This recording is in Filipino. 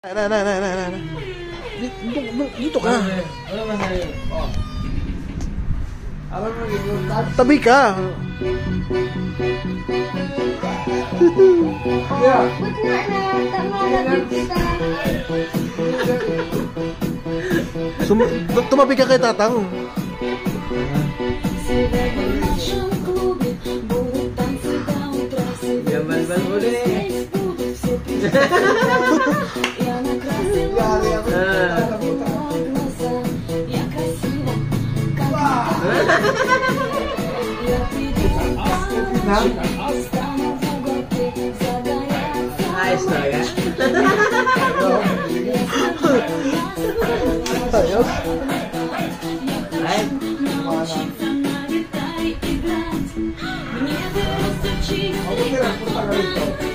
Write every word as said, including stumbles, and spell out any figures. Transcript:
Na, na, na, na, na, na. Dito, dito ka. Ano ba sa'yo? Oh. Alam mo, yung Tabi ka. yeah. Ba't nga na tama na kita? Sum tumabi ka kay Tatang. Yan, balbal ulit. Ayos na ya. Ayos. Ay. Ay.